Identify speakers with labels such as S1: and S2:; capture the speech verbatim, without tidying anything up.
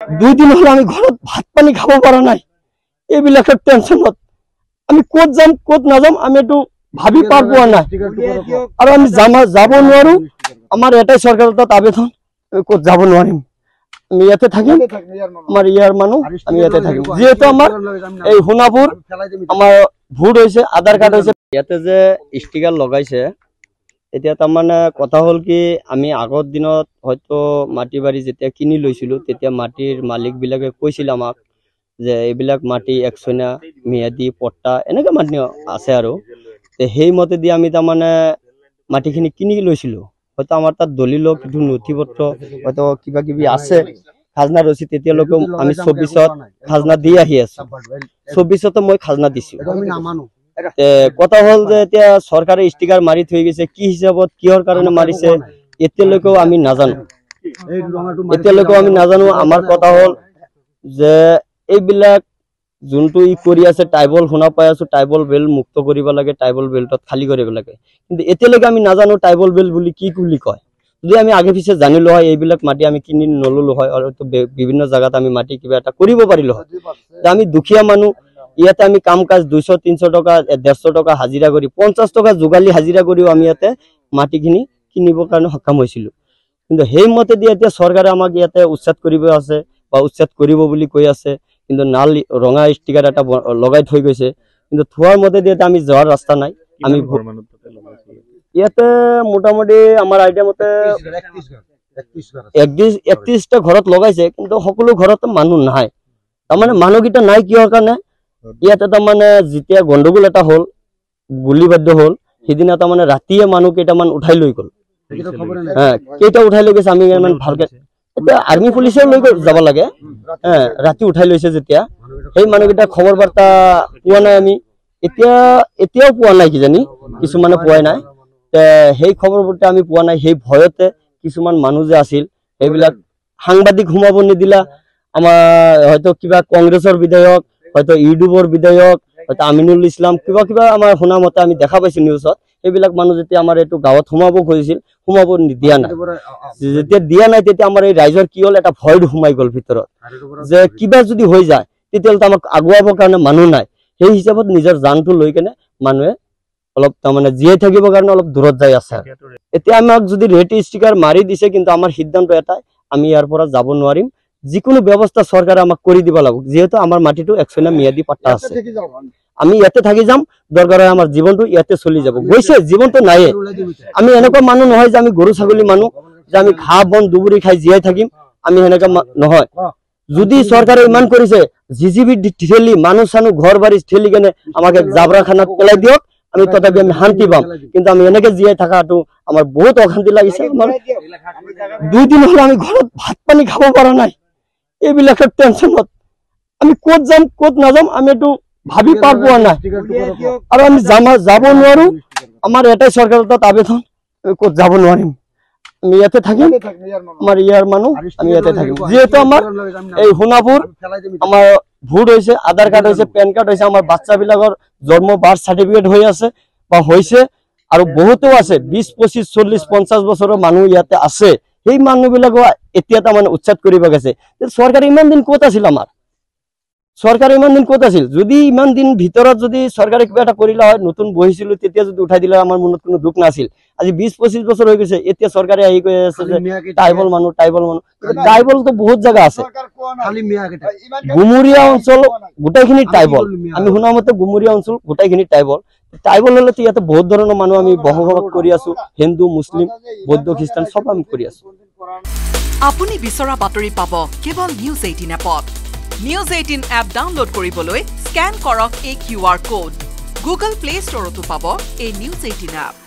S1: দুই দিন হলে আমি ঘৰত ভাত পানী খাব পৰা নাই এইবিলাকৰ টেনচনত আমি ক'ত যাম ক'ত নাযাম আমি একটু ভাবি পাৰ পোৱা নাই আৰু আমি যাব নোৱাৰো আমাৰ এটাই চৰকাৰৰ তাত আবেদন ক'ত যাব নোৱাৰিম আমি ইয়াতে থাকিম আমাৰ ইয়াৰ মানুহ আমি ইয়াতে থাকিম যেহেতু আমাৰ এই সোণাপুৰ আমাৰ ভোট হৈছে আধাৰ কাৰ্ড হৈছে ইয়াতে যে ষ্টিকাৰ লগাইছে এতিয়া তাৰমানে কথা হ'ল কি আমি আগৰ দিনত হয়তো মাটি বাৰী যেতিয়া কিনি লৈছিলোঁ তেতিয়া মাটিৰ মালিকবিলাকে কৈছিল আমাক যে এইবিলাক মাটি একচনীয়া ম্যাদী পট্টা এনেকৈ মাটি আছে আৰু সেই মতে দি আমি তাৰমানে মাটিখিনি কিনি লৈছিলোঁ হয়তো আমাৰ তাত দলিল কিছু নথি পত্ৰ হয়তো কিবা কিবি আছে খাজনা ৰচিদ তেতিয়ালৈকে আমি চৌবিছত খাজনা দি আহি আছো চৌবিছতো মই খাজনা দিছোঁ কথা হল যে এতিয়া চৰকাৰে ষ্টিকাৰ মাৰি থৈ গৈছে কি হিচাপত কিহৰ কাৰণে মাৰিছে এতিয়ালৈকেও আমি নাজানো এতিয়ালৈকেও আমি নাজানো আমাৰ কথা হল যে এইবিলাক যোনটো ই কৰি আছে ট্ৰাইবল শুনা পাই আছো ট্ৰাইবল বেল্ট মুক্ত কৰিব লাগে ট্ৰাইবল বেল্টত খালী কৰিব লাগে কিন্তু এতিয়ালৈকে আমি নাজানো ট্ৰাইবল বেল্ট বুলি কি বুলি কয় যদি আমি আগে পিছে জানিলো হয় এইবিলাক মাটি আমি কিনি নললো হয় আৰু বিভিন্ন জায়গাত আমি মাটি কিবা এটা কৰিব পাৰিলো হয় আমি দুখীয়া মানুহ ইয়াতে আমি কাম কাজ দুইশ তিনশ টকা দেড়শ টকা হাজিৰা কৰি পঞ্চাশ টকা যোগালী হাজিৰা কৰিও আমি ইয়াতে মাটিখিনি কিনিবৰ কাৰণে সক্ষম হৈছিলো কিন্তু সেই মতে দি এতিয়া চৰকাৰে আমাক ইয়াতে উচ্ছেদ কৰিব আছে বা উচ্ছেদ কৰিব বুলি কৈ আছে কিন্তু নাল ৰঙা ষ্টিকাৰ এটা লগাই থৈ গৈছে কিন্তু থোৱাৰ মতে দি আমি যোৱাৰ ৰাস্তা নাই আমি ইয়াতে মোটামুটি আমাৰ আইডিয়া মতে একত্ৰিশটা ঘৰত লগাইছে কিন্তু সকলো ঘৰত মানুহ নাই তাৰমানে মানুহকেইটা নাই কিহৰ কাৰণে ইয়াতে তাৰমানে যেতিয়া গণ্ডগোল এটা হ'ল গুলিবাদ্য হ'ল সেইদিনা তাৰমানে ৰাতিয়ে মানুহ কেইটামান উঠাই লৈ গ'ল হ্যাঁ কেইটা উঠাই লৈ গৈছে আমি ইমান ভালকে এতিয়া আৰ্মি পুলিচেও লৈ যাব লাগে হ্যাঁ ৰাতি উঠাই লৈছে যেতিয়া সেই মানুহকেইটা খবৰ বাৰ্তা পোৱা নাই আমি এতিয়া এতিয়াও পোৱা নাই কিজানি কিছুমানে পোৱাই নাই সেই খবৰ বাৰ্তা আমি পোৱা নাই সেই ভয়তে কিছুমান মানুহ যে আছিল সেইবিলাক সাংবাদিক সোমাব নিদিলা আমাৰ হয়তো কিবা কংগ্ৰেছৰ বিধায়ক হয়তো ইউটিউবৰ বিধায়ক হয়তো আমিনুল ইছলাম কিবা কিবা আমাৰ শুনা মতে আমি দেখা পাইছো নিউজত সেইবিলাক মানুহ যেতিয়া আমাৰ এইটো গাঁৱত সোমাব খুজিছিল সোমাব দিয়া নাই যেতিয়া দিয়া নাই তেতিয়া আমাৰ এই ৰাইজৰ কি হ'ল এটা ভয় সোমাই গ'ল ভিতৰত যে কিবা যদি হৈ যায় তেতিয়াহ'লে আমাক আগুৱাবৰ কাৰণে মানুহ নাই সেই হিচাপত নিজৰ জানটো লৈ কেনে মানুহে অলপ তাৰমানে জীয়াই থাকিবৰ কাৰণে অলপ দূৰত যাই আছে এতিয়া আমাক যদি ৰেড ষ্টিকাৰ মাৰি দিছে কিন্তু আমাৰ সিদ্ধান্ত এটাই আমি ইয়াৰ পৰা যাব নোৱাৰিম যিকোনো ব্যৱস্থা চৰকাৰে আমাক কৰি দিব লাগিব যেহেতু আমাৰ মাটিটো একচনীয়া ম্যাদী পট্টা আছে আমি ইয়াতে থাকি যাম দৰকাৰ হয় আমাৰ জীৱনটো ইয়াতে চলি যাব গৈছে জীৱনটো নাইয়ে আমি এনেকুৱা মানুহ নহয় যে আমি গৰু ছাগলী মানুহ যে আমি ঘাঁহ বন দুবুৰি খাই জীয়াই থাকিম আমি সেনেকা নহয় যদি চৰকাৰে ইমান কৰিছে জিজিবি ঠেলি মানুহ চানুহ ঘৰ বাৰী ঠেলি কেনে আমাক জাবৰাখানাত পেলাই দিয়ক আমি তথাপি আমি শান্তি পাম কিন্তু আমি এনেকে জীয়াই থকাটো আমাৰ বহুত অশান্তি লাগিছে আমাৰ দুই দিন হলে আমি ঘৰত ভাত পানী খাব পৰা নাই এইবিলাকৰ টেনচনত আমি ক'ত যাম ক'ত নাযাম আমি একটু ভাবি পাৰ পোৱা নাই আৰু আমি যাব নোৱাৰো আমাৰ এটাই চৰকাৰৰ তাত আবেদন ক'ত যাব নোৱাৰিম আমি ইয়াতে থাকিম আমাৰ ইয়াৰ মানুহ আমি ইয়াতে থাকিম যেহেতু আমাৰ এই সোণাপুৰ আমাৰ ভোট হৈছে আধাৰ কাৰ্ড হৈছে পেন কাৰ্ড হৈছে আমাৰ বাচ্চাবিলাকৰ জন্ম বাৰ্থ চাৰ্টিফিকেট হৈ আছে বা হৈছে আৰু বহুতো আছে বিশ পঁচিশ চল্লিশ পঞ্চাশ বছৰৰ মানুহ ইয়াতে আছে সেই মানুহবিলাকো এতিয়া তাৰমানে উচ্ছেদ কৰিব গৈছে চৰকাৰে ইমান দিন ক'ত আছিল আমাৰ চৰকাৰে ইমান দিন ক'ত আছিল যদি ইমান দিন ভিতৰত যদি চৰকাৰে কিবা এটা কৰিলে হয় নতুন বহিছিলো তেতিয়া যদি উঠাই দিলে আমাৰ মনত কোনো দুখ নাছিল আজি বিশ পঁচিশ বছৰ হৈ গৈছে এতিয়া চৰকাৰে আহি কৈ আছে যে ট্ৰাইবল মানুহ ট্ৰাইবল মানুহ ট্ৰাইবলতো বহুত জায়গা আছে গুমুৰীয়া অঞ্চল গোটেইখিনি ট্ৰাইবল আমি শুনা মতে গুমুৰীয়া অঞ্চল গোটেইখিনি ট্ৰাইবল ট্ৰাইবল হলেতো ইয়াতে বহুত ধৰণৰ মানুহ আমি বসবাস কৰি আছো হিন্দু মুছলিম বৌদ্ধ খ্ৰীষ্টান সব আমি কৰি আছো
S2: আপুনি বিচৰা বাতৰি পাব কেৱল নিউজ এইটিন এপত নিউজ এইটিন এপ ডাউনলোড কৰিবলৈ স্ক্যান কৰক এই Q R code Google Play ষ্টৰতো পাব এই নিউজ এইটিন এপ